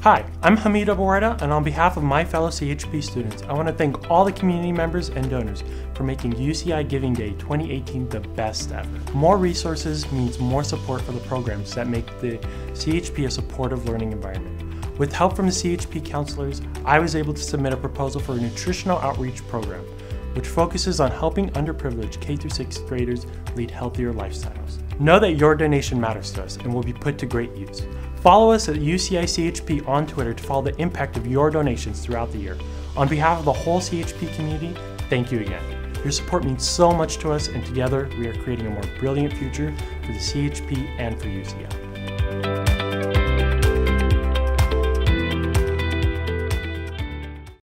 Hi, I'm Hamid Abuwarda, and on behalf of my fellow CHP students, I want to thank all the community members and donors for making UCI Giving Day 2018 the best ever. More resources means more support for the programs that make the CHP a supportive learning environment. With help from the CHP counselors, I was able to submit a proposal for a nutritional outreach program, which focuses on helping underprivileged K through 6th graders lead healthier lifestyles. Know that your donation matters to us and will be put to great use. Follow us at UCI CHP on Twitter to follow the impact of your donations throughout the year. On behalf of the whole CHP community, thank you again. Your support means so much to us, and together we are creating a more brilliant future for the CHP and for UCI.